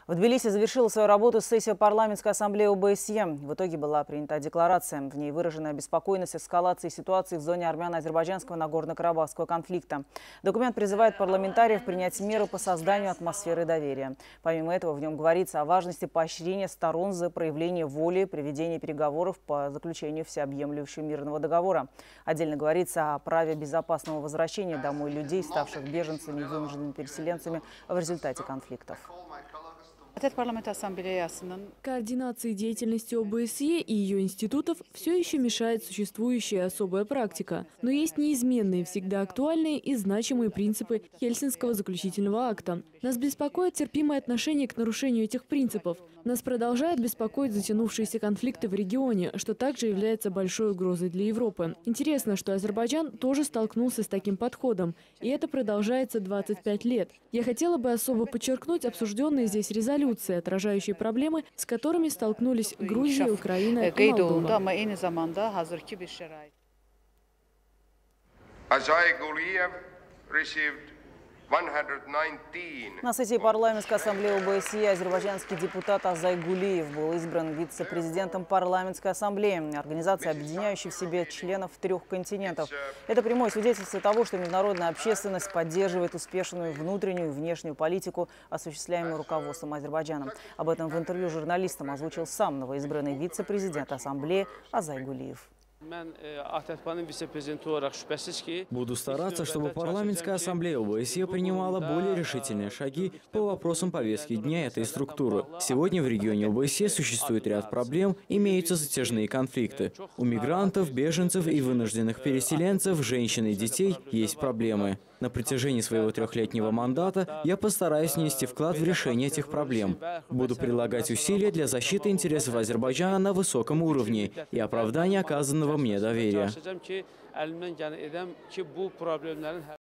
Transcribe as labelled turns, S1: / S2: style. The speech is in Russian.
S1: В Тбилиси завершила свою работу сессия парламентской ассамблеи ОБСЕ. В итоге была принята декларация. В ней выражена обеспокоенность эскалацией ситуации в зоне армяно-азербайджанского Нагорно-Карабахского конфликта. Документ призывает парламентариев принять меры по созданию атмосферы доверия. Помимо этого, в нем говорится о важности поощрения сторон за проявление воли при ведении переговоров по заключению всеобъемлющего мирного договора. Отдельно говорится о праве безопасного возвращения домой людей, ставших беженцами и вынужденными переселенцами в результате конфликтов.
S2: Координации деятельности ОБСЕ и ее институтов все еще мешает существующая особая практика. Но есть неизменные, всегда актуальные и значимые принципы Хельсинского заключительного акта. Нас беспокоит терпимое отношение к нарушению этих принципов. Нас продолжают беспокоить затянувшиеся конфликты в регионе, что также является большой угрозой для Европы. Интересно, что Азербайджан тоже столкнулся с таким подходом, и это продолжается 25 лет. Я хотела бы особо подчеркнуть обсужденные здесь резолюции, отражающие проблемы, с которыми столкнулись Грузия, Украина и Молдова.
S1: На сессии парламентской ассамблеи ОБСЕ азербайджанский депутат Азай Гулиев был избран вице-президентом парламентской ассамблеи, организации, объединяющей в себе членов 3 континентов. Это прямое свидетельство того, что международная общественность поддерживает успешную внутреннюю и внешнюю политику, осуществляемую руководством Азербайджана. Об этом в интервью журналистам озвучил сам новоизбранный вице-президент ассамблеи Азай Гулиев.
S3: Буду стараться, чтобы парламентская ассамблея ОБСЕ принимала более решительные шаги по вопросам повестки дня этой структуры. Сегодня в регионе ОБСЕ существует ряд проблем, имеются затяжные конфликты. У мигрантов, беженцев и вынужденных переселенцев, женщин и детей есть проблемы. На протяжении своего 3-летнего мандата я постараюсь внести вклад в решение этих проблем. Буду прилагать усилия для защиты интересов Азербайджана на высоком уровне и оправдания оказанного мне доверия.